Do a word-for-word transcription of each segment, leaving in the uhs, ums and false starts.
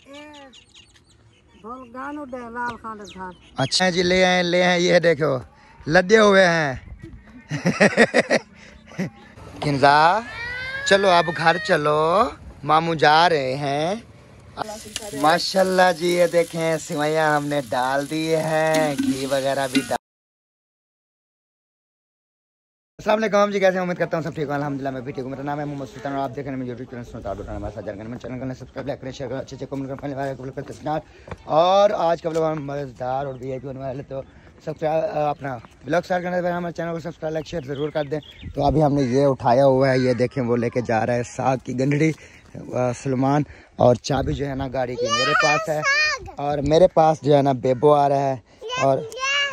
अच्छा जी, ले आए ले आए, ये देखो लदे हुए हैं। किंजा चलो अब घर चलो, मामू जा रहे हैं। माशाल्लाह जी, ये देखें सिवैयाँ हमने डाल दी है, घी वगैरह भी डाल। अस्सलाम वालेकुम जी, कैसे उम्मीद करता हूँ सब ठीक है, अल्हम्दुलिल्लाह मैं भी ठीक हूँ। मेरा नाम है मोहम्मद सुल्तान और आप देख रहे हैं मेरे यूट्यूब चैनल सुल्तान बताना। हमारे साथ जानकर मैं चैनल को सब्सक्राइब लाइक करें, शेयर करें, अच्छे अच्छे कमेंट करने वाले को। और आज का व्लॉग मज़ेदार और वीआईपी होने वाले, तो सब्सक्राइब अपना व्लॉग स्टार्ट करने से पहले हमारे चैनल को सब्सक्राइब लाइक शेयर ज़रूर कर दें। तो अभी हमने ये उठाया हुआ है, ये देखें वो लेके जा रहा है साग की गंढड़ी सलमान, और चाबी जो है ना गाड़ी की मेरे पास है, और मेरे पास जो है ना बेबो आ रहा है। और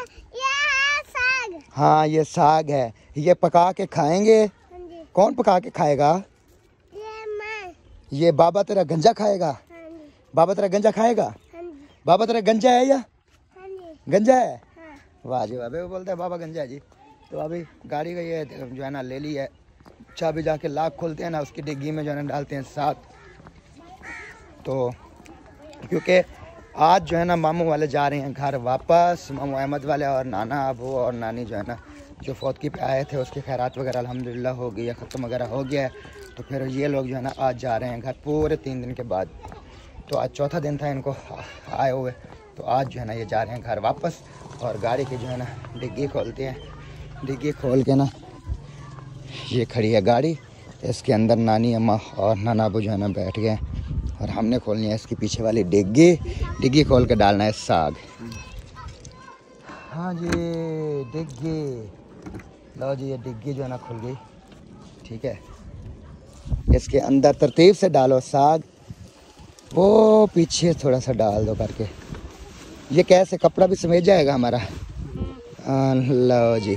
हाँ ये साग है, ये पका के खाएंगे। कौन पका के खाएगा? ये मैं। ये बाबा तेरा गंजा खाएगा? बाबा तेरा गंजा खाएगा? बाबा तेरा गंजा है या गंजा है? हाँ। वाह जी वाह, वो बोलते हैं बाबा गंजा है जी। तो अभी गाड़ी का ये जो है ना ले ली है, चाबी जाके लाख खोलते हैं ना, उसकी डिग्गी में जो है ना डालते हैं साग। तो क्योंकि आज जो है ना मामू वाले जा रहे हैं घर वापस, मामू अहमद वाले, और नाना अबू और नानी जो है ना जो फौतगी पे आए थे उसकी खैरात वगैरह अल्हम्दुलिल्लाह हो गई है, ख़त्म वगैरह हो गया है। तो फिर ये लोग जो है ना आज जा रहे हैं घर पूरे तीन दिन के बाद। तो आज चौथा दिन था इनको आए हुए, तो आज जो है ना ये जा रहे हैं घर वापस। और गाड़ी की जो है ना डिग्गी खोलते हैं, डिग्गी खोल के ना ये खड़ी है गाड़ी, इसके अंदर नानी अम्मा और नाना अबू जो है ना बैठ गए, और हमने खोलनी है इसकी पीछे वाली डिग्गी। डिग्गी खोल के डालना है साग। हाँ जी डिग्गी, लो जी ये डिग्गी जो है ना खुल गई, ठीक है। इसके अंदर तरतीब से डालो साग, वो पीछे थोड़ा सा डाल दो करके। ये कैसे कपड़ा भी समेट जाएगा हमारा। लो जी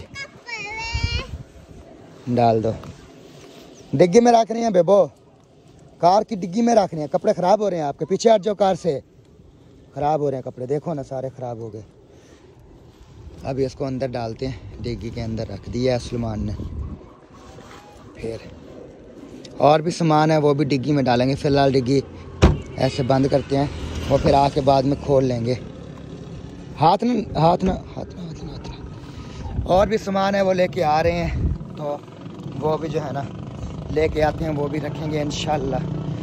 डाल दो, डिग्गी में रख रही हैं बेबो, कार की डिग्गी में रखने हैं। कपड़े ख़राब हो रहे हैं आपके, पीछे हट जाओ, कार से ख़राब हो रहे हैं कपड़े, देखो ना सारे ख़राब हो गए। अभी इसको अंदर डालते हैं, डिग्गी के अंदर रख दिया है सलमान ने। फिर और भी सामान है वो भी डिग्गी में डालेंगे। फ़िलहाल डिग्गी ऐसे बंद करते हैं, वो फिर आके बाद में खोल लेंगे। हाथ न हाथ न हाथ न हाथ न हाथ न और भी सामान है वो लेके आ रहे हैं, तो वो भी जो है ना लेके आते हैं, वो भी रखेंगे इंशाल्लाह।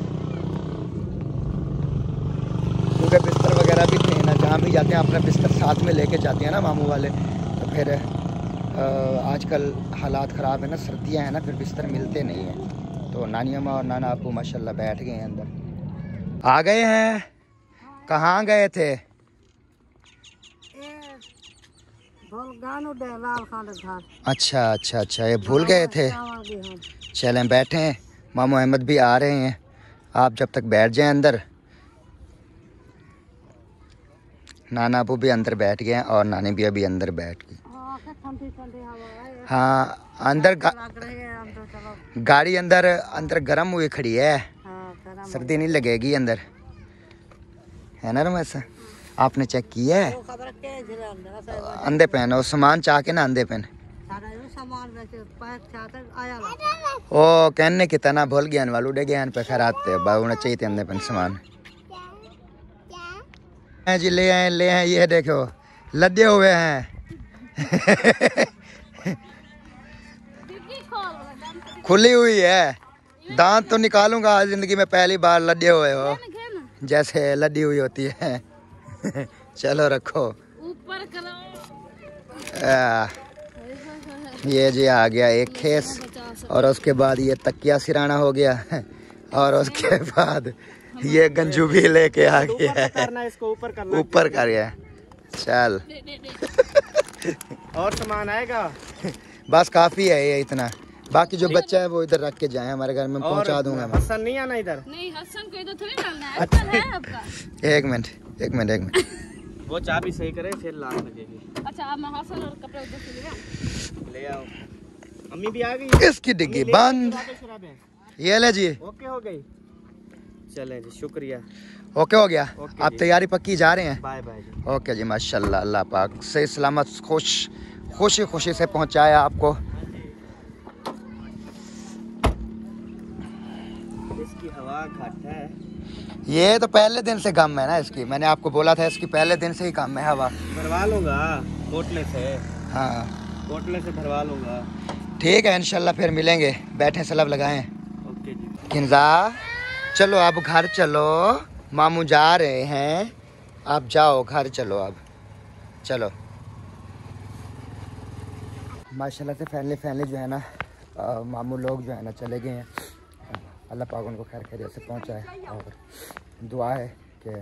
क्योंकि बिस्तर वगैरह भी थे ना, जहाँ भी जाते हैं अपना बिस्तर साथ में लेके जाते हैं ना मामू वाले। तो फिर आजकल हालात ख़राब है ना, सर्दियाँ हैं ना, फिर बिस्तर मिलते नहीं हैं। तो नानी अम्मा और नाना आपू माशाल्लाह बैठ गए हैं अंदर। आ गए हैं? कहाँ गए थे? अच्छा अच्छा अच्छा, ये भूल गए थे। चलें बैठे हैं, मामू अहमद भी आ रहे हैं, आप जब तक बैठ जाएं अंदर। नाना अबू भी अंदर बैठ गए हैं और नानी भी अभी अंदर बैठ गई। हाँ अंदर गा, गाड़ी अंदर अंदर गर्म हुई खड़ी है, सर्दी नहीं लगेगी अंदर, है ना रमेश? आपने चेक किया है? अंधे पहन, और सामान चाह के ना अंधे पहन। ओ कहने की तना भूल गया वालू डे गया पे खैरात थे होना चाहिए थे अंधे पहन सामान जी। ले आए ले आए, ये देखो लदे हुए हैं। खुली हुई है, दांत तो निकालूंगा आज जिंदगी में पहली बार लदे हुए हो, जैसे लदी हुई होती है। चलो रखो ऊपर करो। ये जी आ गया एक खेस, और उसके बाद ये तकिया सिराना हो गया, और उसके बाद ये गंजू भी लेके आ गया है, इसको ऊपर करना, ऊपर कर गया। चल और सामान आएगा, बस काफी है ये इतना, बाकी जो बच्चा है वो इधर रख के जाए, हमारे घर में पहुंचा दूंगा। हसन नहीं आना इधर, नहीं हसन को इधर थोड़ी डालना है, अच्छा है आपका। एक मिनट एक मिनट एक मिनट, वो चाबी सही करे फिर लान लगेगी। अच्छा अब मैं हसन और कपड़े उधर से ले ले आओ। अम्मी भी आ गई, इसकी डिग्गी बंद, ये ले जी। ओके हो गई, चले जी शुक्रिया। ओके हो गया, आप तैयारी पक्की जा रहे हैं? Bye bye. ओके जी माशाल्लाह, अल्लाह पाक सही सलामत खुश खुशी खुशी से पहुंचाया आपको। इसकी हवा घट है। ये तो पहले दिन से गम है ना इसकी, मैंने आपको बोला था इसकी पहले दिन से ही कम है हवा। भरवा लूंगा कोटले से। हाँ कोटले से भरवा लूंगा। ठीक है इंशाल्लाह फिर मिलेंगे, बैठे सलब लगाएं। ओके जी। किंजा चलो अब घर चलो, मामू जा रहे हैं, आप जाओ घर चलो अब, चलो। माशाल्लाह से फैमिली फैमिली जो है ना, आ, मामू लोग जो है ना चले गए हैं। अल्लाह पाक उनको खैर खैरियत से पहुंचाए और दुआ है कि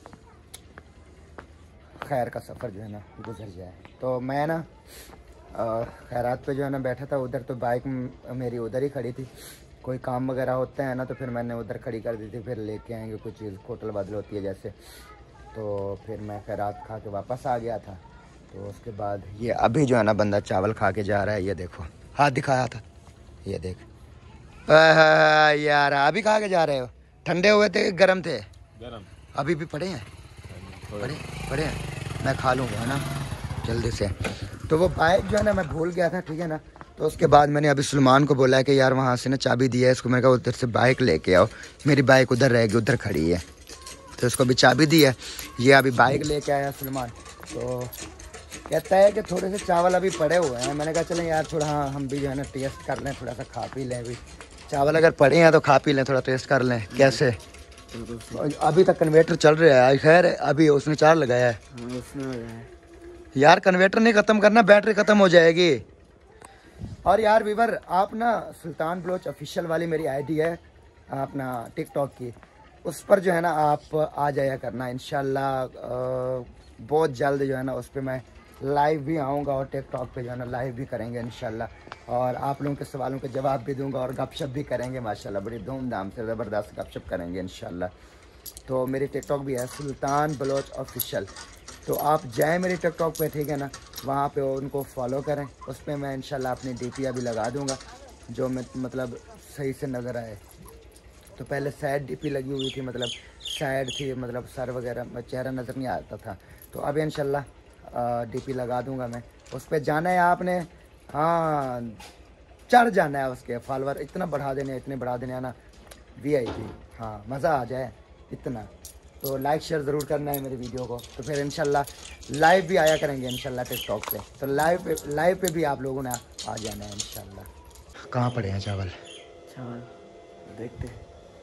खैर का सफ़र जो है ना गुजर जाए। तो मैं ना खैरात पे जो है ना बैठा था उधर, तो बाइक मेरी उधर ही खड़ी थी। कोई काम वगैरह होता है ना तो फिर मैंने उधर खड़ी कर दी थी, फिर लेके आएंगे कुछ चीज़ होटल बदल होती है जैसे। तो फिर मैं खैरात खा के वापस आ गया था। तो उसके बाद ये अभी जो है ना बंदा चावल खा के जा रहा है, ये देखो हाथ दिखाया था, ये देख यार अभी खा के जा रहे हो। ठंडे हुए थे गर्म थे? गरम। अभी भी पड़े हैं? पड़े पड़े हैं, मैं खा लूँगा है ना जल्दी से। तो वो बाइक जो है ना मैं भूल गया था, ठीक है ना। तो उसके बाद मैंने अभी सलमान को बोला है कि यार वहाँ से ना चाबी दी है इसको, मैंने कहा उधर से बाइक लेके आओ, मेरी बाइक उधर रहेगी, उधर खड़ी है। तो उसको अभी चाबी दी है, ये अभी बाइक लेके आया सलमान। तो कहता है कि थोड़े से चावल अभी पड़े हुए हैं। मैंने कहा चलें यार थोड़ा, हाँ हम भी जो है ना टेस्ट कर लें, थोड़ा सा खा पी लें। अभी चावल अगर पड़े हैं तो खा पी लें, थोड़ा टेस्ट कर लें कैसे। अभी तक कन्वेटर चल रहा है, खैर अभी उसने चार लगाया है। उसने लगाया यार कन्वेटर नहीं ख़त्म करना, बैटरी ख़त्म हो जाएगी। और यार वीवर आप ना सुल्तान बलोच ऑफिशियल वाली मेरी आईडी है अपना टिकटॉक की, उस पर जो है ना आप आ जाया करना इंशाल्लाह। बहुत जल्द जो है ना उस पर मैं लाइव भी आऊँगा और टिकटॉक पे जो है ना लाइव भी करेंगे इंशाल्लाह। और आप लोगों के सवालों के जवाब भी दूंगा और गपशप भी करेंगे माशाल्लाह, बड़ी धूमधाम से ज़बरदस्त गपशप करेंगे इंशाल्लाह। तो मेरी टिकटॉक भी है सुल्तान बलोच ऑफिशियल, तो आप जाएं मेरे टिकटॉक पे, ठीक है ना। वहाँ पे उनको फॉलो करें, उस पर मैं इंशाल्लाह अपनी डीपी अभी लगा दूँगा जो मैं मतलब सही से नज़र आए। तो पहले साइड डीपी लगी हुई थी, मतलब साइड थी, मतलब सर वगैरह चेहरा नज़र नहीं आता था। तो अब इंशाल्लाह डीपी लगा दूँगा मैं, उस पर जाना है आपने, हाँ चढ़ जाना है, उसके फॉलोवर इतना बढ़ा देने, इतने बढ़ा देने है ना वी आई पी, हाँ मज़ा आ जाए इतना। तो लाइक शेयर ज़रूर करना है मेरी वीडियो को। तो फिर इंशाल्लाह लाइव भी आया करेंगे इंशाल्लाह टिकटॉक पे। तो लाइव पे लाइव पे भी आप लोगों ने आ जाना है इंशाल्लाह। कहाँ पड़े हैं चावल? चावल देखते हैं।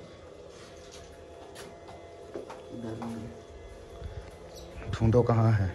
ढूंढो कहाँ है,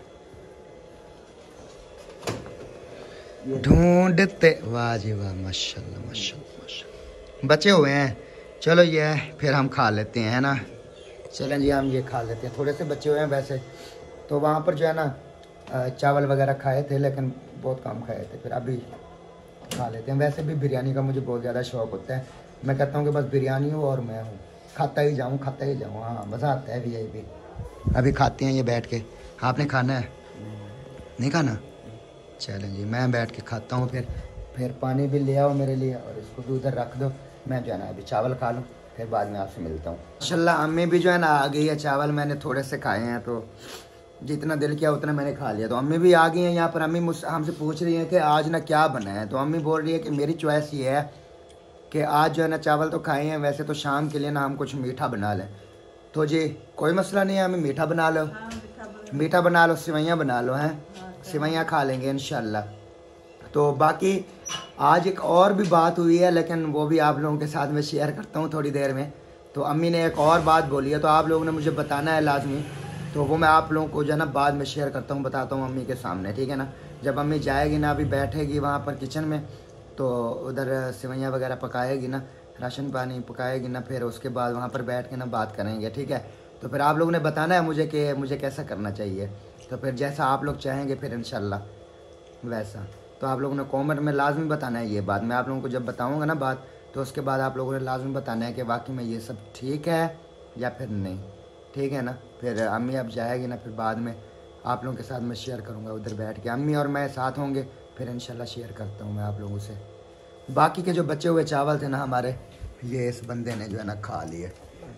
ढूंढते, वाह जी वाह माशाल्लाह माशाल्लाह माशाल्लाह। बचे हुए हैं, चलो ये फिर हम खा लेते हैं है ना। चलें जी हम ये खा लेते हैं, थोड़े से बचे हुए हैं वैसे। तो वहाँ पर जो है ना चावल वगैरह खाए थे लेकिन बहुत कम खाए थे, फिर अभी खा लेते हैं। वैसे भी बिरयानी का मुझे बहुत ज़्यादा शौक़ होता है, मैं कहता हूँ कि बस बिरयानी हो और मैं हूँ, खाता ही जाऊँ खाता ही जाऊँ, हाँ मज़ा आता है भी यही भी। अभी खाते हैं ये बैठ के, आपने खाना है? नहीं खाना? चलें जी मैं बैठ के खाता हूँ। फिर फिर पानी भी ले आओ मेरे लिए और इसको भी उधर रख दो, मैं जो है ना अभी चावल खा लूँ, फिर बाद में आपसे मिलता हूँ इंशाल्लाह। अम्मी भी जो है ना आ गई है, चावल मैंने थोड़े से खाए हैं तो जितना दिल किया उतना मैंने खा लिया। तो अम्मी भी आ गई हैं यहाँ पर। अम्मी मुझसे हमसे पूछ रही हैं कि आज ना क्या बना है। तो अम्मी बोल रही है कि मेरी चॉइस ये है कि आज जो है ना चावल तो खाए हैं, वैसे तो शाम के लिए ना हम कुछ मीठा बना लें। तो जी कोई मसला नहीं है, हमें मीठा बना लो, मीठा बना लो, सिवैयाँ बना लो, हैं सिवैयाँ खा लेंगे इंशाल्लाह। तो बाकी आज एक और भी बात हुई है लेकिन वो भी आप लोगों के साथ में शेयर करता हूँ थोड़ी देर में। तो अम्मी ने एक और बात बोली है तो आप लोगों ने मुझे बताना है लाजमी, तो वो मैं आप लोगों को जो है ना बाद में शेयर करता हूँ, बताता हूँ अम्मी के सामने, ठीक है ना। जब अम्मी जाएगी ना, अभी बैठेगी वहाँ पर किचन में, तो उधर सिवैयाँ वगैरह पकाएगी ना, राशन पानी पकाएगी ना, फिर उसके बाद वहाँ पर बैठ के ना बात करेंगे, ठीक है। तो फिर आप लोगों ने बताना है मुझे कि मुझे कैसा करना चाहिए, तो फिर जैसा आप लोग चाहेंगे फिर इंशाल्लाह वैसा। तो आप लोगों ने कमेंट में लाजमी बताना है ये बात। मैं आप लोगों को जब बताऊंगा ना बात, तो उसके बाद आप लोगों ने लाजमी बताना है कि वाकई में ये सब ठीक है या फिर नहीं, ठीक है ना। फिर अम्मी अब जाएगी ना, फिर बाद में आप लोगों के साथ मैं शेयर करूँगा उधर बैठ के, अम्मी और मैं साथ होंगे, फिर इंशाल्लाह शेयर करता हूँ मैं आप लोगों से। बाकी के जो बचे हुए चावल थे ना हमारे, ये इस बंदे ने जो है ना खा लिए,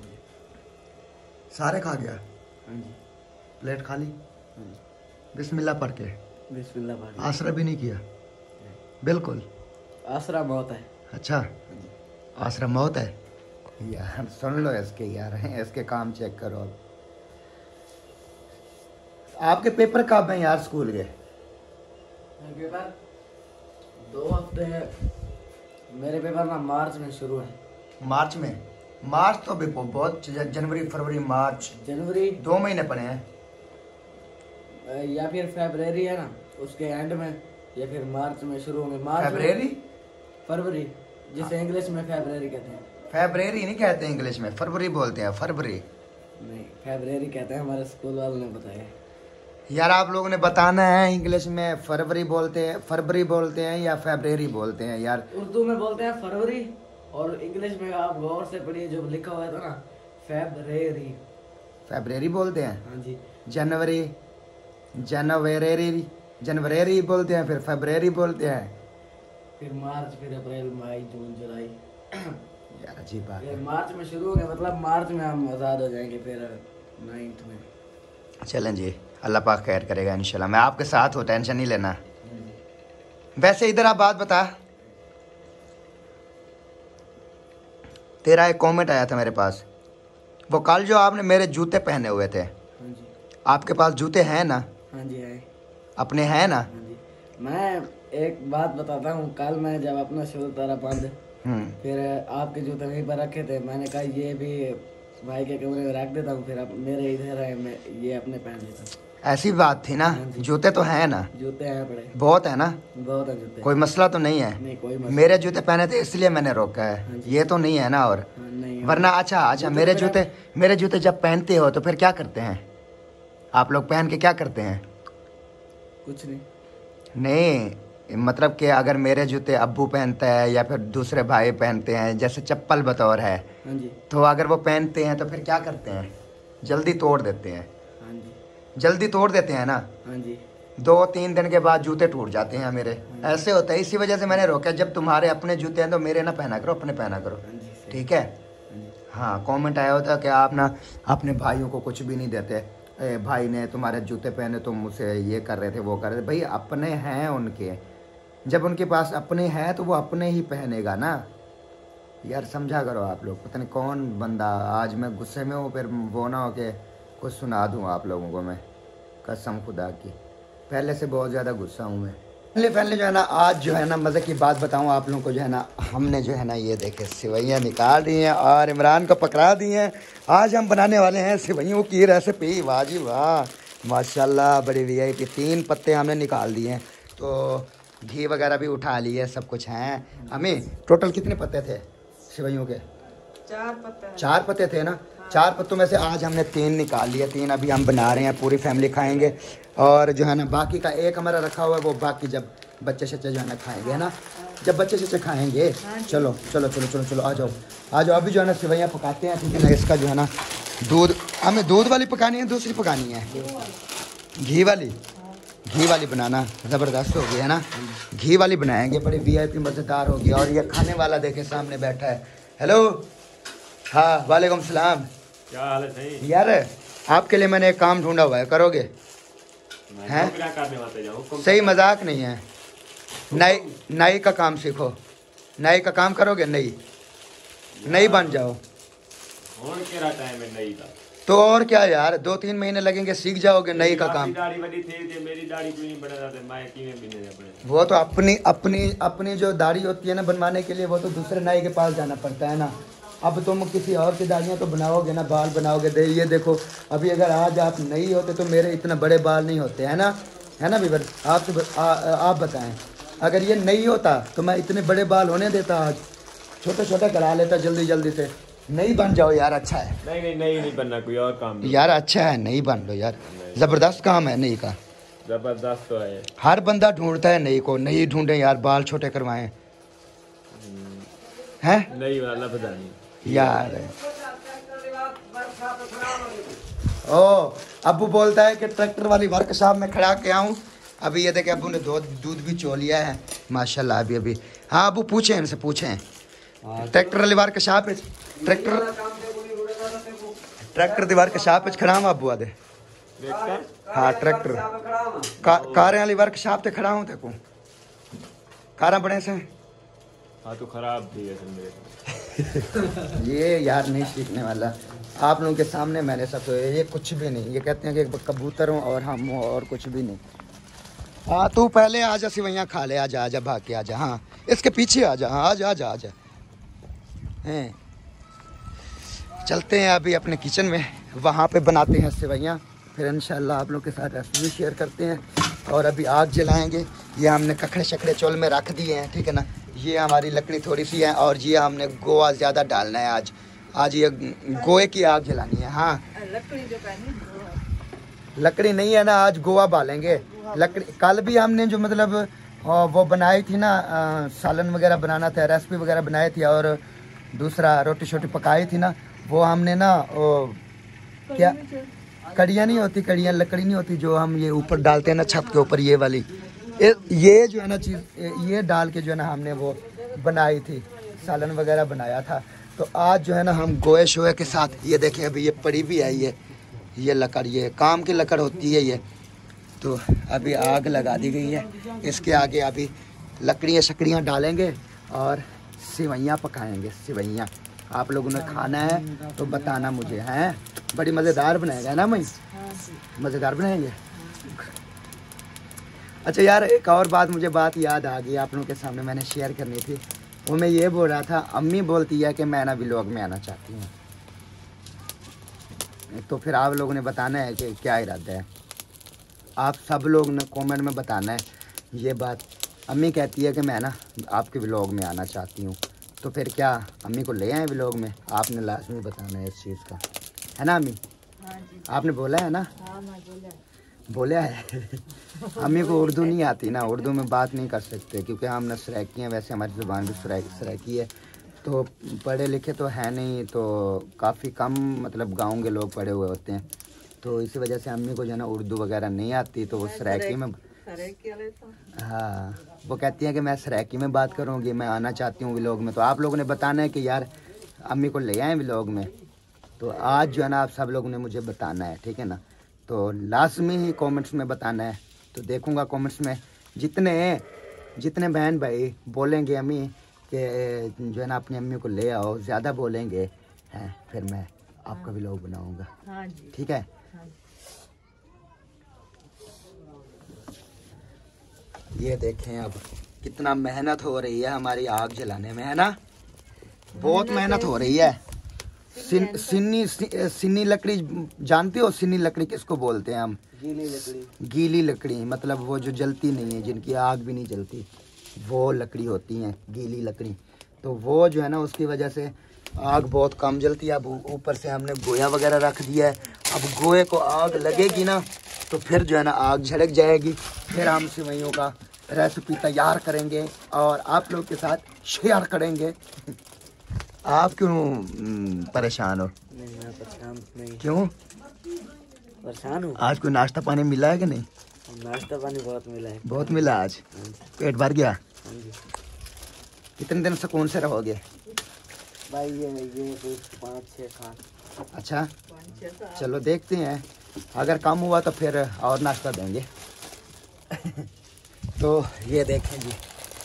सारे खा गया। प्लेट खाली, बिस्मिल्लाह पढ़ के, बिस्मिल्लाह पढ़ के। आसरा भी नहीं किया? बिल्कुल आसरा मौत है। अच्छा आसरा मौत है, यार सुन लो इसके यार, इसके काम चेक करो अब। आपके पेपर कब हैं यार स्कूल के? पेपर दो हफ्ते हैं मेरे पेपर ना मार्च में शुरू है। मार्च में? मार्च तो अभी बहुत, जनवरी फरवरी मार्च जनवरी दो महीने पड़े हैं। या फिर फरवरी है ना उसके एंड में, या फिर मार्च में शुरू होंगे। मार्च फरवरी फरवरी जिसे इंग्लिश में फरवरी कहते हैं। फरवरी नहीं कहते इंग्लिश में, फरवरी बोलते हैं। फरवरी नहीं फरवरी कहते हैं, हमारे स्कूल वालों ने बताया। यार आप लोगों ने बताना है इंग्लिश में फरवरी बोलते हैं, फरवरी बोलते हैं या फरवरी बोलते हैं यार। उर्दू में बोलते हैं फरवरी, और इंग्लिश में आप गौर से पढ़िए जो लिखा हुआ था ना, फरवरी। फरवरी बोलते हैं। हाँ जी। जनवरी जनवरी जनवरी बोलते हैं, फिर फरवरी बोलते हैं, फिर मार्च, फिर अप्रैल, मई, जून, जुलाई। यार अजीब बात है। मार्च में शुरू हो गया, मतलब मार्च में हम आज़ाद हो जाएंगे, फिर नाइन्थ में। चलें जी, अल्लाह पाक खैर करेगा इंशाल्लाह। मैं आपके साथ हूँ, टेंशन नहीं लेना। वैसे इधर आप बात बता, तेरा एक कमेंट आया था मेरे पास, वो कल जो आपने मेरे जूते पहने हुए थे। हाँ जी। आपके पास जूते हैं ना? हाँ जी है। अपने हैं ना? हाँ जी। मैं एक बात बताता हूँ, कल मैं जब अपना शुरू तारा बंद, फिर आपके जूते वहीं पर रखे थे, मैंने कहा ये भी भाई के कमरे में रख देता हूँ, फिर आप मेरे इधर आए, मैं ये अपने पहन लेता हूँ। ऐसी बात थी ना? जूते तो हैं ना? जूते हैं बड़े, बहुत है ना? बहुत है जूते। कोई मसला तो नहीं है? नहीं कोई मसला। मेरे जूते पहने थे इसलिए मैंने रोका है, ये तो नहीं है ना? और नहीं वरना अच्छा अच्छा मेरे जूते मेरे जूते जब पहनते हो तो फिर क्या करते हैं आप लोग? पहन के क्या करते हैं? कुछ नहीं। नहीं मतलब कि अगर मेरे जूते अब्बू पहनता है या फिर दूसरे भाई पहनते हैं, जैसे चप्पल बतौर है, हाँ जी। तो अगर वो पहनते हैं तो फिर क्या करते हैं? जल्दी तोड़ देते हैं। हाँ जी। जल्दी तोड़ देते हैं ना? हाँ जी। दो तीन दिन के बाद जूते टूट जाते हैं मेरे, ऐसे होता है। इसी वजह से मैंने रोका, जब तुम्हारे अपने जूते हैं तो मेरे ना पहना करो, अपने पहना करो, ठीक है? हाँ, कमेंट आया होता कि आप ना अपने भाइयों को कुछ भी नहीं देते, ए, भाई ने तुम्हारे जूते पहने तुम मुझसे ये कर रहे थे वो कर रहे थे। भाई अपने हैं उनके, जब उनके पास अपने हैं तो वो अपने ही पहनेगा ना यार, समझा करो आप लोग। पता नहीं कौन बंदा, आज मैं गुस्से में हूँ, फिर वो ना हो के कुछ सुना दूँ आप लोगों को मैं, कसम खुदा की। पहले से बहुत ज़्यादा गुस्सा हूँ मैं। पहले पहले जो है ना, आज जो है ना मज़े की बात बताऊँ आप लोगों को, जो है ना हमने जो है ना ये देखे सेवइयाँ निकाल दी हैं और इमरान को पकड़ा दी हैं। आज हम बनाने वाले हैं सेवइयों की रेसिपी। वाह जी वाह, माशाल्लाह, बड़ी वी आई पी। तीन पत्ते हमने निकाल दिए हैं, तो घी वगैरह भी उठा लिए, सब कुछ हैं। हमें टोटल कितने पत्ते थे सेवइयों के? चार पत्ते। चार पत्ते थे ना? चार पत्तों में से आज हमने तीन निकाल लिए। तीन अभी हम बना रहे हैं, पूरी फैमिली खाएंगे। और जो है ना बाकी का एक हमारा रखा हुआ है, वो बाकी जब बच्चे शच्चे जो है ना खाएंगे, है ना? जब बच्चे शच्चे खाएंगे। चलो चलो चलो चलो चलो आ जाओ आ जाओ। अभी जो है ना सेवइयाँ पकाते हैं, ठीक है ना? इसका जो है ना दूध, हमें दूध वाली पकानी है, दूसरी पकानी है? घी वाली। घी वाली बनाना ज़बरदस्त होगी, है ना? घी वाली बनाएंगे, बड़ी वी आई पी मज़ेदार होगी। और ये खाने वाला देखे सामने बैठा है। हेलो, हाँ वालेकुम सलाम। क्या हाल है? सही यार आपके लिए मैंने एक काम ढूंढा हुआ है, करोगे? हैं? क्या करने वाले जाओ? सही मजाक नहीं है। नाई नाई का काम सीखो, नाई का काम करोगे? नई नई बन जाओ। और क्या टाइम है नई का? तो और क्या यार, दो तीन महीने लगेंगे, सीख जाओगे नई का काम। दाढ़ी वाली थी, थी मेरी दाढ़ी क्यों नहीं बढ़ा जाते? मैं किने भी नहीं पड़े। वो तो अपनी अपनी अपनी जो दाढ़ी होती है ना बनवाने के लिए, वो तो दूसरे नाई के पास जाना पड़ता है ना। अब तुम किसी और की दाढ़ियाँ तो बनाओगे ना, बाल बनाओगे। दे ये देखो, अभी अगर आज आप नहीं होते तो मेरे इतना बड़े बाल नहीं होते, है ना? है ना बीबर? आप तो आ, आप बताएं, अगर ये नहीं होता तो मैं इतने बड़े बाल होने देता? आज छोटे छोटे करा लेता जल्दी जल्दी से। नहीं बन जाओ यार, अच्छा है। नहीं नहीं नहीं नहीं बनना, कोई और काम दो। यार अच्छा है, नहीं बन लो यार, ज़बरदस्त काम है नहीं का। जबरदस्त तो है, हर बंदा ढूंढता है नहीं को, नहीं ढूंढे यार, बाल छोटे करवाएं हैं? नहीं वाला पता नहीं यार। ओ अब्बू बोलता है कि ट्रैक्टर वाली वर्कशॉप में खड़ा के आऊँ। अभी ये देखे अब्बू ने दूध दूध भी चो लिया है माशाल्लाह अभी अभी। हाँ अब्बू पूछें, इनसे पूछें, ट्रैक्टर वाली वर्कशॉप है, ट्रैक्टर ट्रैक्टर दी वर्कशॉप में खड़ा हूँ अब्बू आदे। हाँ ट्रैक्टर का, कारें वाली वर्कशॉप पे खड़ा हूँ। देखो कारा बड़े से हाँ तो खराब थी है ये यार नहीं सीखने वाला, आप लोगों के सामने मैंने सब तो ये कुछ भी नहीं, ये कहते हैं कि कबूतर हूँ और हम हो और कुछ भी नहीं। हाँ तू पहले आ जा सिवैयाँ खा ले, आजा आजा भाग के आजा, हाँ इसके पीछे आ जा, हाँ आजा आजा आजा। हैं चलते हैं अभी अपने किचन में, वहाँ पे बनाते हैं सिवैयाँ, फिर इंशाल्लाह आप लोग के साथ रेसिपी शेयर करते हैं। और अभी आग जलाएंगे, ये हमने ककड़े शकड़े चोल में रख दिए हैं, ठीक है ना। ये हमारी लकड़ी थोड़ी सी है और ये हमने गोवा ज़्यादा डालना है आज, आज ये गोए की आग जलानी है। हाँ लकड़ी जो लकड़ी नहीं है ना, आज गोवा बालेंगे लकड़ी। कल भी हमने जो मतलब वो बनाई थी ना, सालन वगैरह बनाना था, रेसिपी वगैरह बनाई थी, और दूसरा रोटी शोटी पकाई थी ना, वो हमने ना वो क्या कड़ियाँ नहीं होती, कड़ियाँ लकड़ी नहीं होती जो हम ये ऊपर डालते हैं ना छत के ऊपर, ये वाली ये, ये जो है ना चीज़ ये डाल के जो है ना हमने वो बनाई थी, सालन वगैरह बनाया था। तो आज जो है ना हम गोए शोए के साथ, ये देखें अभी ये पड़ी भी है, ये ये लकड़, ये काम की लकड़ होती है ये। तो अभी आग लगा दी गई है, इसके आगे अभी लकड़ियाँ शकड़ियाँ डालेंगे और सिवैयाँ पकाएंगे। सिवैयाँ आप लोगों ने खाना है तो बताना मुझे, हैं बड़ी मज़ेदार बनाएगा ना मई, मज़ेदार बनाएंगे। अच्छा यार एक और बात, मुझे बात याद आ गई आप लोगों के सामने मैंने शेयर करनी थी, वो मैं ये बोल रहा था, अम्मी बोलती है कि मैं ना व्लॉग में आना चाहती हूँ, तो फिर आप लोगों ने बताना है कि क्या इरादा है, आप सब लोग ने कमेंट में बताना है ये बात। अम्मी कहती है कि मैं ना आपके व्लॉग में आना चाहती हूँ, तो फिर क्या अम्मी को ले आए व्लॉग में, आपने लाजमी बताना है इस चीज़ का, है ना अम्मी? हाँ जी। आपने बोला है ना? हाँ मैं बोला बोला है अम्मी को उर्दू नहीं आती ना, उर्दू में बात नहीं कर सकते क्योंकि हम ना सराइकी हैं, वैसे हमारी ज़ुबान भी सराइकी है, तो पढ़े लिखे तो है नहीं, तो काफ़ी कम मतलब गाँव के लोग पढ़े हुए होते हैं, तो इसी वजह से अम्मी को जो है ना उर्दू वगैरह नहीं आती, तो वो सराइकी में, हाँ वो कहती हैं कि मैं सराइकी में बात करूँगी, मैं आना चाहती हूँ व्लॉग में। तो आप लोगों ने बताना है कि यार अम्मी को ले आए व्लॉग में, तो आज जो है ना आप सब लोगों ने मुझे बताना है, ठीक है ना। तो लाजमी ही कमेंट्स में बताना है, तो देखूंगा कमेंट्स में जितने जितने बहन भाई बोलेंगे अम्मी कि जो है ना अपनी अम्मी को ले आओ, ज़्यादा बोलेंगे हैं, फिर मैं आपका व्लॉग बनाऊंगा। हाँ जी। ठीक है। हाँ ये देखें अब कितना मेहनत हो रही है हमारी आग जलाने में, है ना, बहुत मेहनत हो रही है। सिन, सिन्नी सिन्नी लकड़ी जानते हो, सिन्नी लकड़ी किसको बोलते हैं हम? गीली लकड़ी। गीली लकड़ी मतलब वो जो जलती नहीं है, जिनकी आग भी नहीं जलती, वो लकड़ी होती है गीली लकड़ी। तो वो जो है ना उसकी वजह से आग बहुत कम जलती है। अब ऊपर से हमने गोया वगैरह रख दिया है, अब गोए को आग लगेगी ना तो फिर जो है ना आग झड़क जाएगी, फिर हम सिवैयों का रेसिपी तैयार करेंगे और आप लोग के साथ शेयर करेंगे। आप क्यों परेशान हो? नहीं मैं परेशान नहीं। क्यों परेशान हूँ? आज कोई नाश्ता पानी मिला है कि नहीं? नाश्ता पानी बहुत मिला है। बहुत मिला आज, पेट भर गया? हाँ जी। कितने दिन सुकून से रहोगे भाई? ये ये कुछ पाँच छः खान। अच्छा चलो देखते हैं, अगर कम हुआ तो फिर और नाश्ता देंगे। तो ये देखें जी,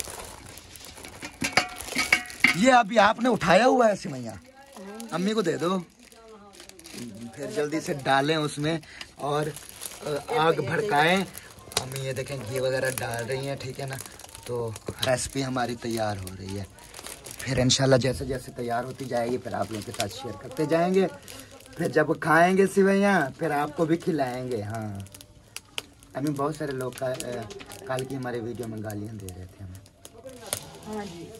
ये अभी आपने उठाया हुआ है सिवैया, अम्मी को दे दो, फिर जल्दी से डालें उसमें और आग भड़काएं। अम्मी ये देखें घी वगैरह डाल रही हैं, ठीक है ना। तो रेसिपी हमारी तैयार हो रही है, फिर इंशाल्लाह जैसे जैसे तैयार होती जाएगी फिर आप लोगों के साथ शेयर करते जाएंगे। फिर जब खाएंगे सिवैया फिर आपको भी खिलाएंगे। हाँ अभी बहुत सारे लोग का, कल की हमारे वीडियो में गालियाँ दे रहे थे हमें। हाँ जी।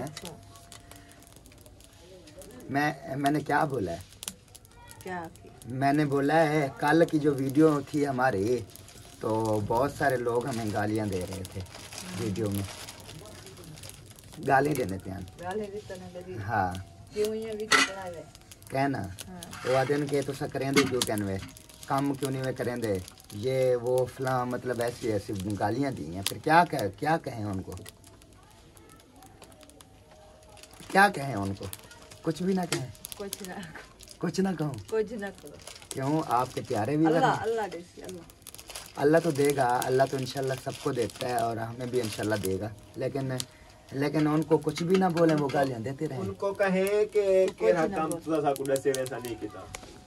मैं मैंने क्या बोला है? क्या? मैंने बोला है कल की जो वीडियो थी हमारी, तो बहुत सारे लोग हमें गालियाँ दे रहे थे वीडियो में, गाली देने थे हम। हाँ कहना वो आदमी के तो करें दे क्यों कहने काम क्यों नहीं वे करें दे, ये वो फलां मतलब ऐसी ऐसी गालियाँ दी हैं। फिर क्या कह क्या कहें उनको, क्या कहें उनको? कुछ भी ना कहें, कुछ ना कुछ ना कहूँ, कुछ ना करो। क्यों? आपके प्यारे भी अल्लाह अल्लाह देसी अल्लाह अल्लाह तो देगा, अल्लाह तो इंशाल्लाह सबको देता है और हमें भी इंशाल्लाह देगा, लेकिन लेकिन उनको कुछ भी ना बोले, वो गालियां देते रहे। उनको कहे कि केरा काम थोड़ा सा कुछ ऐसे वैसा नहीं किया।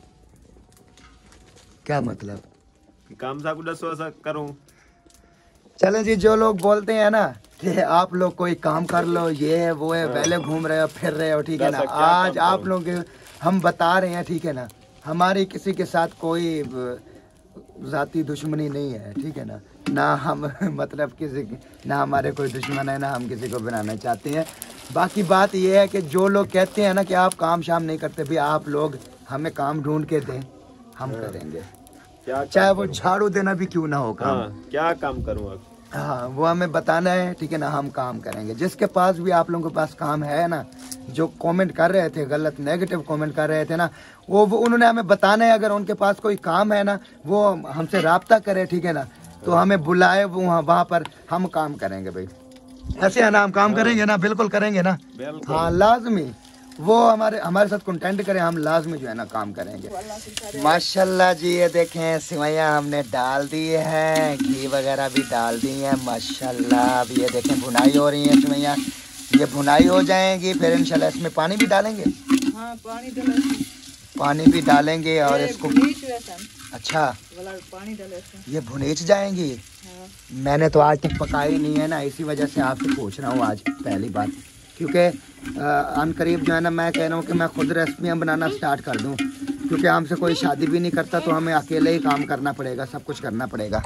क्या मतलब? काम सा कुछ ऐसा करूं। चले जी, जो लोग बोलते हैं ना कि आप लोग कोई काम कर लो, ये है वो है, पहले घूम रहे हो फिर रहे हो, ठीक है ना, आज आप लोग हम बता रहे हैं, ठीक है ना, हमारी किसी के साथ कोई जाती दुश्मनी नहीं है, ठीक है ना, ना हम मतलब किसी ना हमारे कोई दुश्मन है, ना हम किसी को बनाना चाहते हैं। बाकी बात ये है कि जो लोग कहते हैं ना कि आप काम शाम नहीं करते, भी आप लोग हमें काम ढूंढ के दें, हम करेंगे, चाहे वो झाड़ू देना भी क्यों ना हो काम। हाँ, क्या काम करूँ अब? हाँ, वो हमें बताना है, ठीक है ना, हम काम करेंगे। जिसके पास भी आप लोगों के पास काम है ना, जो कमेंट कर रहे थे, गलत नेगेटिव कमेंट कर रहे थे ना, वो, वो उन्होंने हमें बताना है। अगर उनके पास कोई काम है ना, वो हमसे राब्ता करे, ठीक है ना, तो हमें बुलाए, वहाँ वहाँ पर हम काम करेंगे भाई। ऐसे है ना, हम काम करेंगे ना, बिल्कुल करेंगे ना, हाँ लाजमी। वो हमारे हमारे साथ कंटेंट करें, हम लाजमी जो है ना काम करेंगे। माशाल्लाह जी, ये देखें सिवैयाँ हमने डाल दी है, घी वगैरह भी डाल दी है माशाल्लाह। अब ये देखें भुनाई हो रही है सिवैयाँ, ये भुनाई हो जाएंगी, फिर इंशाल्लाह इसमें पानी भी डालेंगे। हाँ, पानी डालेंगे, पानी भी डालेंगे और इसको अच्छा पानी डाले, ये भुनेच जाएंगी। हाँ। मैंने तो आज तक पकाई नहीं है ना, इसी वजह से आपसे पूछ रहा हूँ आज पहली बार, क्योंकि अन करीब जो है ना, मैं कह रहा हूँ कि मैं खुद रेसिपियाँ बनाना स्टार्ट कर दूँ, क्योंकि हमसे कोई शादी भी नहीं करता, तो हमें अकेले ही काम करना पड़ेगा, सब कुछ करना पड़ेगा,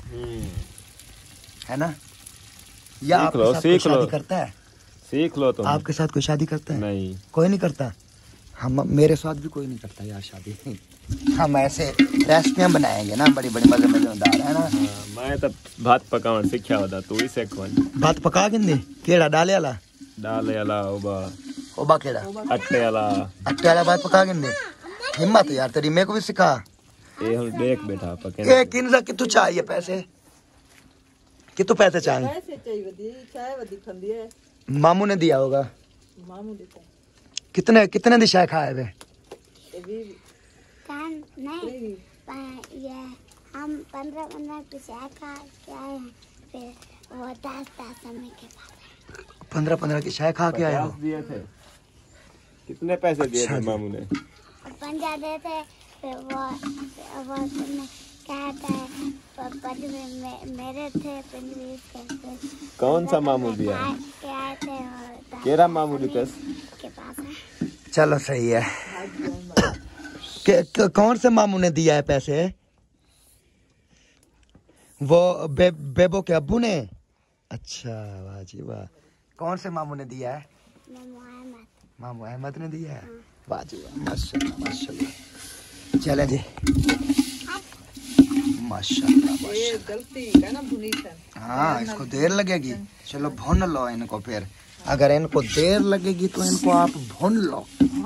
है ना। या आपके साथ कोई शादी करता है? सीख लो तुम। आपके साथ कोई शादी करता है? नहीं, कोई नहीं करता। हम मेरे साथ भी कोई नहीं करता यार शादी। हम ऐसे रेसिपियाँ बनाएंगे ना, बड़ी बड़ी मजे मजेदार, है ना। हाँ, मैं तो भात पकावन सीखा होता, तू ही सीख। भात पका के केड़ा डाले वाला डाले वाला ओबा ओबा केड़ा अट्टे वाला अट्टे वाला भात पका के हिम्मत यार तेरी, मेरे को भी सिखा। ये हम देख बैठा पके ए किन कितु चाहिए पैसे, कितु पैसे चाहिए? पैसे चाहिए वधी चाय वधी खंदी है, मामू ने दिया होगा। मामू देता कितने कितने दिशा खाए वे? कान नहीं, ये हम पंद्रह पंद्रह की चाय खा के आए हैं, फिर वो दस दस समय के बाद पंद्रह पंद्रह की चाय खा के आए हो? दिए थे। कितने पैसे दिए थे मामू ने? पंजा देते, फिर वो वो कहता है पंद्रह मेरे थे, पंद्रह कौन सा मामू दिया? क्या थे केरा मामू रिकस के पास है। चलो सही है। के, के, कौन से मामू ने दिया है पैसे? वो बे, बेबो के अब्बू ने? अच्छा वाह जी वाह। कौन से मामू ने दिया है? मामू अहमद। मामू अहमद ने दिया है, वाह जी वाह, माशाल्लाह माशाल्लाह। चले जी, माशाल्लाह माशाल्लाह। गलती है ना भुनी से। हाँ, इसको देर लगेगी, चलो भून लो इनको, फिर अगर इनको देर लगेगी तो इनको आप भून लो।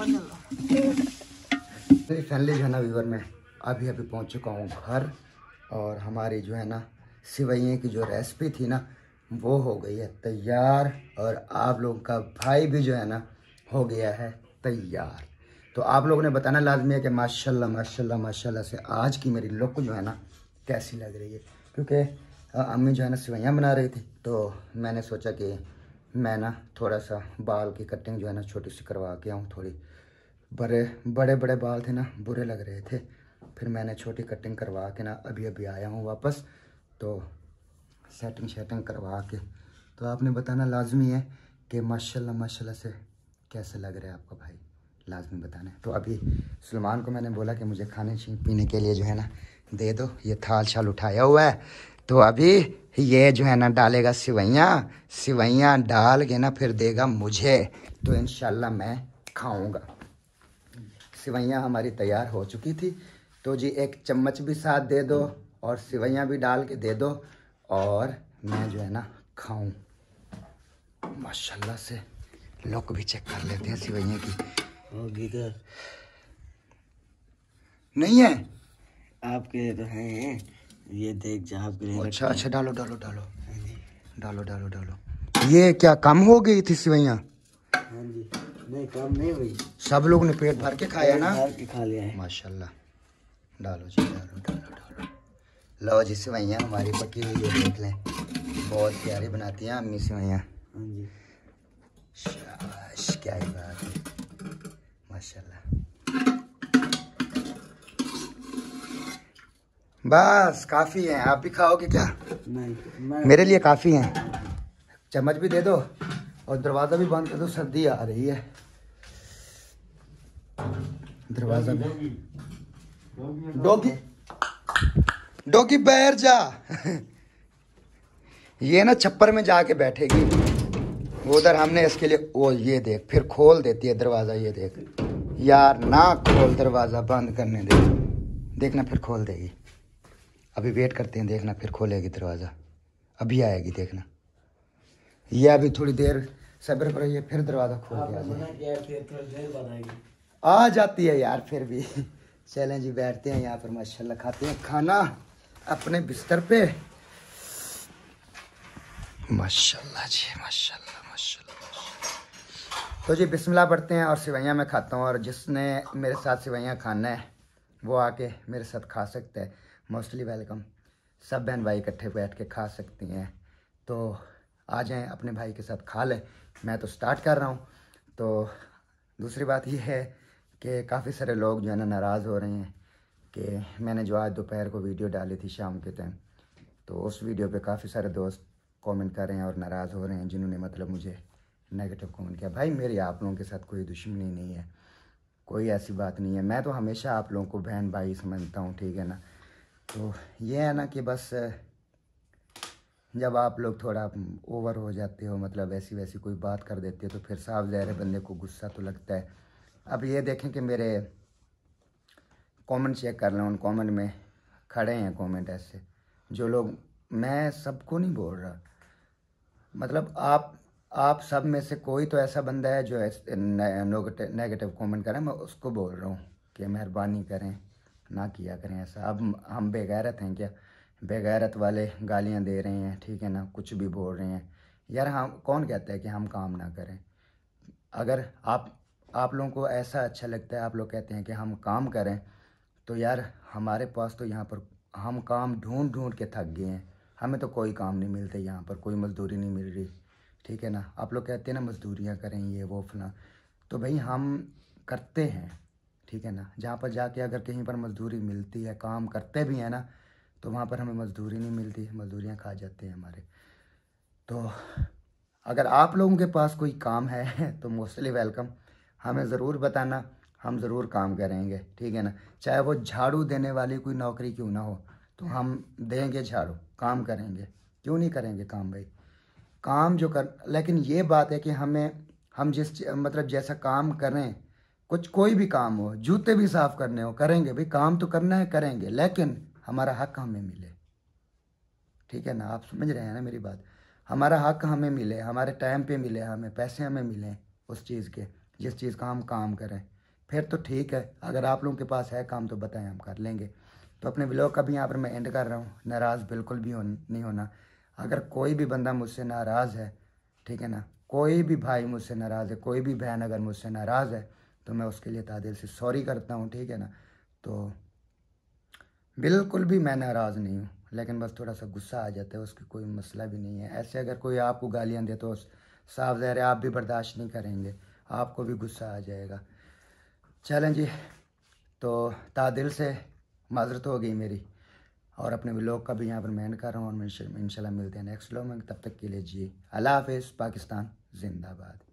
मेरी फैमिली जो है ना व्यूअर, में अभी अभी पहुंच चुका हूँ घर, और हमारी जो है ना सिवैयों की जो रेसिपी थी ना, वो हो गई है तैयार, और आप लोगों का भाई भी जो है ना हो गया है तैयार। तो आप लोगों ने बताना लाजमी है कि माशाल्लाह माशाल्लाह माशाल्लाह से आज की मेरी लुक जो है ना कैसी लग रही है, क्योंकि अम्मी जो है ना सिवैयाँ बना रही थी, तो मैंने सोचा कि मैं ना थोड़ा सा बाल की कटिंग जो है ना छोटी सी करवा के आऊँ। थोड़ी बड़े बड़े बड़े बाल थे ना, बुरे लग रहे थे, फिर मैंने छोटी कटिंग करवा के ना अभी अभी आया हूँ वापस, तो सेटिंग शेटिंग करवा के। तो आपने बताना लाजमी है कि माशाल्लाह माशाल्लाह से कैसे लग रहा है आपका भाई, लाजमी बताना है। तो अभी सलमान को मैंने बोला कि मुझे खाने पीने के लिए जो है ना दे दो, ये थाल शाल उठाया हुआ है, तो अभी ये जो है ना डालेगा सिवैयाँ, सिवैयाँ डाल के ना फिर देगा मुझे, तो इंशाल्लाह मैं खाऊंगा। सिवैयाँ हमारी तैयार हो चुकी थी, तो जी एक चम्मच भी साथ दे दो और सिवैयाँ भी डाल के दे दो, और मैं जो है ना खाऊं। माशाल्लाह से लुक भी चेक कर लेते हैं सिवैयों की। होगी तो नहीं है आपके तो हैं, ये देख जा आपके लिए। अच्छा अच्छा, डालो डालो डालो डालो डालो डालो। ये क्या कम हो गई थी सिवैयाँ? हाँ जी, नहीं कम नहीं हुई, सब लोग ने पेट भर के खाया ना? भर के खा लिया है। माशाल्लाह, डालो जी डालो डालो डालो। लो जी सिवैयाँ हमारी पकी हुई है, देख लें, बहुत प्यारी बनाती हैं अम्मी सिवैयाँ। हाँ जी, शाबाश, क्या ही बात है, माशाल्लाह। बस काफी है। आप भी खाओगे क्या? नहीं, मैं मेरे लिए काफी है। चम्मच भी दे दो और दरवाजा भी बंद कर दो, सर्दी आ रही है। दरवाजा भी। डॉगी डॉगी बैठ जा। ये ना छप्पर में जाके बैठेगी वो उधर। हमने इसके लिए वो ये देख फिर खोल देती है दरवाजा। ये देख यार, ना खोल दरवाजा, बंद करने दे। देखना फिर खोल देगी। अभी वेट करते हैं, देखना फिर खोलेगी दरवाजा। अभी आएगी देखना। ये अभी थोड़ी देर सब्र करो, ये फिर दरवाजा खोल के आ जाएगी। आ जाती है यार फिर भी। चलें जी, बैठते हैं यहाँ पर माशाल्लाह, खाते हैं खाना अपने बिस्तर पे। माशाल्लाह जी, माशाल्लाह माशाल्लाह। तो जी बिस्मिल्लाह पढ़ते हैं और सिवैयाँ मैं खाता हूँ। और जिसने मेरे साथ सिवैयाँ खाना है वो आके मेरे साथ खा सकता है। Mostly welcome. सब बहन भाई इकट्ठे बैठ के खा सकती हैं, तो आ जाएं अपने भाई के साथ खा लें। मैं तो स्टार्ट कर रहा हूँ। तो दूसरी बात ये है कि काफ़ी सारे लोग जो है ना नाराज़ हो रहे हैं कि मैंने जो आज दोपहर को वीडियो डाली थी शाम के टाइम, तो उस वीडियो पे काफ़ी सारे दोस्त कमेंट कर रहे हैं और नाराज़ हो रहे हैं, जिन्होंने मतलब मुझे नेगेटिव कमेंट किया। भाई मेरी आप लोगों के साथ कोई दुश्मनी नहीं है, कोई ऐसी बात नहीं है। मैं तो हमेशा आप लोगों को बहन भाई समझता हूँ, ठीक है ना। तो ये है ना कि बस जब आप लोग थोड़ा ओवर हो जाते हो, मतलब ऐसी वैसी कोई बात कर देते हो, तो फिर साफ ज़ाहिर है बंदे को गुस्सा तो लगता है। अब ये देखें कि मेरे कमेंट चेक कर लें, उन कमेंट में खड़े हैं कमेंट ऐसे जो लोग, मैं सबको नहीं बोल रहा, मतलब आप आप सब में से कोई तो ऐसा बंदा है जो नेगेटिव कमेंट करें, मैं उसको बोल रहा हूँ कि मेहरबानी करें ना किया करें ऐसा। अब हम बेगैरत हैं क्या? बेगैरत वाले गालियाँ दे रहे हैं, ठीक है ना, कुछ भी बोल रहे हैं। यार हम कौन कहता है कि हम काम ना करें? अगर आप आप लोगों को ऐसा अच्छा लगता है, आप लोग कहते हैं कि हम काम करें, तो यार हमारे पास तो यहाँ पर हम काम ढूंढ ढूंढ के थक गए हैं। हमें तो कोई काम नहीं मिलते यहाँ पर, कोई मज़दूरी नहीं मिल रही, ठीक है ना। आप लोग कहते हैं ना मज़दूरियाँ करें ये वो फलां, तो भाई हम करते हैं, ठीक है ना। जहाँ पर जाके अगर कहीं पर मज़दूरी मिलती है, काम करते भी हैं ना, तो वहाँ पर हमें मज़दूरी नहीं मिलती, मज़दूरियाँ खा जाते हैं हमारे। तो अगर आप लोगों के पास कोई काम है तो मोस्टली वेलकम, हमें ज़रूर बताना, हम ज़रूर काम करेंगे, ठीक है ना। चाहे वो झाड़ू देने वाली कोई नौकरी क्यों ना हो, तो हम देंगे झाड़ू, काम करेंगे, क्यों नहीं करेंगे काम भाई, काम जो कर। लेकिन ये बात है कि हमें हम जिस मतलब जैसा काम करें, कुछ कोई भी काम हो, जूते भी साफ़ करने हो करेंगे भाई, काम तो करना है करेंगे, लेकिन हमारा हक हमें मिले, ठीक है ना। आप समझ रहे हैं ना मेरी बात? हमारा हक हमें मिले, हमारे टाइम पे मिले, हमें पैसे हमें मिले उस चीज़ के, जिस चीज़ का हम काम करें, फिर तो ठीक है। अगर आप लोगों के पास है काम तो बताएं, हम कर लेंगे। तो अपने व्लॉग का भी यहाँ पर मैं एंड कर रहा हूँ। नाराज़ बिल्कुल भी हो, नहीं होना। अगर कोई भी बंदा मुझसे नाराज़ है, ठीक है ना, कोई भी भाई मुझसे नाराज़ है, कोई भी बहन अगर मुझसे नाराज़ है, तो मैं उसके लिए तादिल से सॉरी करता हूँ, ठीक है ना। तो बिल्कुल भी मैं नाराज़ नहीं हूँ, लेकिन बस थोड़ा सा गुस्सा आ जाता है, उसकी कोई मसला भी नहीं है। ऐसे अगर कोई आपको गालियाँ दे तो साफ ज़ाहिर है आप भी बर्दाश्त नहीं करेंगे, आपको भी गुस्सा आ जाएगा। चलें जी, तो तादिल से माज़रत हो गई मेरी, और अपने व्लॉग का भी यहाँ पर मैं एंड कर रहा हूँ, और इंशाल्लाह मिलते हैं नेक्स्ट व्लॉग में। तब तक के लिए जी अल्लाह हाफ़िज़। पाकिस्तान जिंदाबाद।